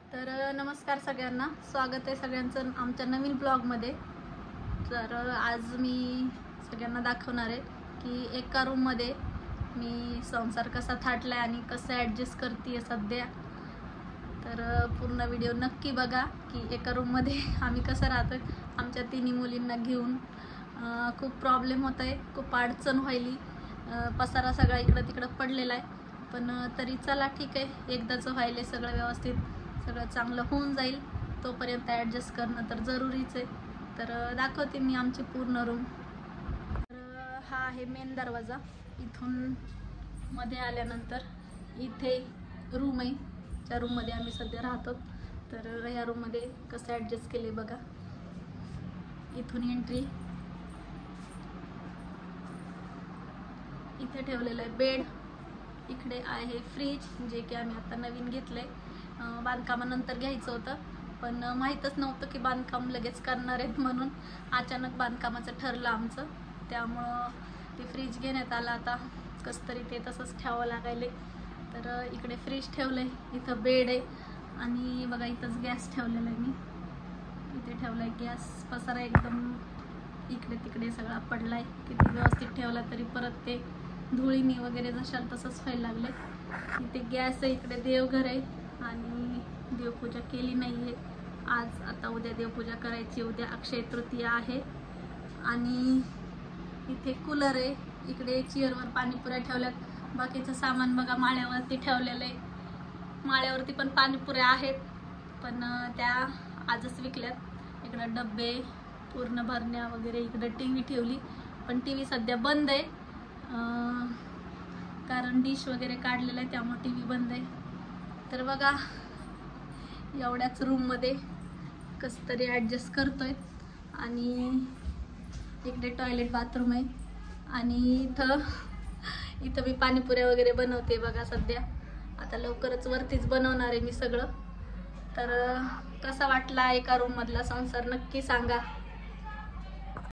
तर नमस्कार सगळ्यांना, स्वागत आहे सगळ्यांचं आमच्या नवीन ब्लॉगमध्ये। तर आज मी सगळ्यांना दाखवणार आहे की एका रूममध्ये मी संसार कसा थाटला आहे आणि कसं ॲडजस्ट करते सध्या। तर पूर्ण व्हिडिओ नक्की बघा की एका रूममध्ये आम्ही कसं राहतोय। आमच्या तिन्ही मुलींना घेऊन खूप प्रॉब्लेम होत आहे, खूप अडचण व्हायली, पसारा सगळा इकडं तिकडं पडलेला आहे। पण तरी चला ठीक आहे, एकदाच व्हायले सगळं व्यवस्थित, सगळं चांगलं होऊन जाईल, तोपर्यंत ॲडजस्ट करणं तर जरुरीच आहे। तर दाखवते मी आमची पूर्ण रूम। तर हा आहे मेन दरवाजा। इथून मध्ये आल्यानंतर इथे रूम आहे, त्या रूममध्ये आम्ही सध्या राहतो। तर ह्या रूममध्ये कसं ॲडजस्ट केले बघा। इथून एंट्री, इथे ठेवलेलं आहे बेड, इकडे आहे फ्रीज जे की आम्ही आता नवीन घेतलंय, बांधकामानंतर घ्यायचं होतं पण माहीतच नव्हतं की बांधकाम लगेच करणार आहेत म्हणून अचानक बांधकामाचं ठरलं आमचं, त्यामुळं ते फ्रीज घेण्यात आलं। आता कसं तरी ते तसंच ठेवावं लागायले। तर इकडे फ्रीज ठेवलंय, इथं बेड आहे आणि बघा इथंच गॅस ठेवलेला आहे मी, इथे ठेवलाय गॅस। पसारा एकदम इकडे तिकडे सगळा पडलाय, किती व्यवस्थित ठेवला तरी परत ते धुळीनी वगैरे जशाल तसंच व्हायला लागले। इथे गॅस आहे, इकडे देवघर आहे आणि देवपूजा केली नाहीये आज, आता उद्या देवपूजा करायची, उद्या अक्षय तृतीया आहे। आणि इथे कूलर आहे, इकडे चेअरवर पाणीपुऱ्या ठेवल्यात, बाकीचं सामान बघा माळ्यावरती ठेवलेलं आहे। माळ्यावरती पण पाणीपुऱ्या आहेत पण त्या आजच विकल्यात। इकडे डब्बे पूर्ण भरण्या वगैरे, इकडे टीव्ही ठेवली पण टीव्ही सध्या बंद आहे, कारण डिश वगैरे काढलेला आहे त्यामुळे टीव्ही बंद आहे। तर बघा एवढ्याच रूममध्ये कसं तरी ॲडजस्ट करतोय। आणि इकडे टॉयलेट बाथरूम आहे आणि इथं मी पाणीपुऱ्या वगैरे बनवते बघा सध्या। आता लवकरच वरतीच बनवणार आहे मी सगळं। तर कसा वाटला एका रूम मधला संसार नक्की सांगा।